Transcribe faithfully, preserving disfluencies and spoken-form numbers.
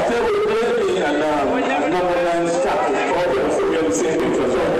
still with Blakey and um, number nine Stratford. So we have the same picture.